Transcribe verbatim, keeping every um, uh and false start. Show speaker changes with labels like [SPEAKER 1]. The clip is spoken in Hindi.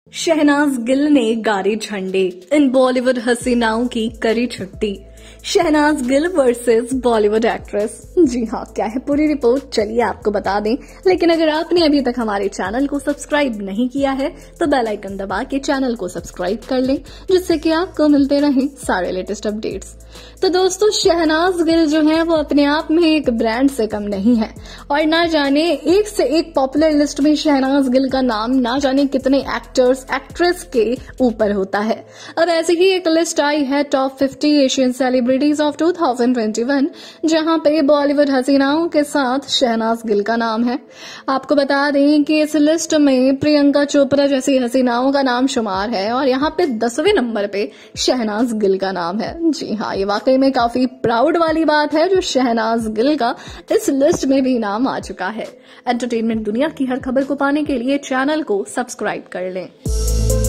[SPEAKER 1] शहनाज गिल ने गाड़ी झंडे, इन बॉलीवुड हसीनाओं की करी छुट्टी। Shehnaaz Gill versus Bollywood actress. जी हाँ, क्या है पूरी रिपोर्ट, चलिए आपको बता दें। लेकिन अगर आपने अभी तक हमारे चैनल को सब्सक्राइब नहीं किया है तो बेल आइकन दबा के चैनल को सब्सक्राइब कर लें, जिससे कि आपको मिलते रहें सारे लेटेस्ट अपडेट्स। तो दोस्तों, शहनाज गिल जो है वो अपने आप में एक ब्रांड से कम नहीं है और ना जाने एक से एक पॉपुलर लिस्ट में शहनाज गिल का नाम ना जाने कितने एक्टर्स एक्ट्रेस के ऊपर होता है। अब ऐसी ही एक लिस्ट आई है top fifty Asian celebrities of two thousand twenty one, जहां पे बॉलीवुड हसीनाओं के साथ शहनाज गिल का नाम है। आपको बता दें कि इस लिस्ट में प्रियंका चोपड़ा जैसी हसीनाओं का नाम शुमार है और यहाँ पे दसवें नंबर पे शहनाज गिल का नाम है। जी हाँ, ये वाकई में काफी प्राउड वाली बात है जो शहनाज गिल का इस लिस्ट में भी नाम आ चुका है। एंटरटेनमेंट दुनिया की हर खबर को पाने के लिए चैनल को सब्सक्राइब कर लें।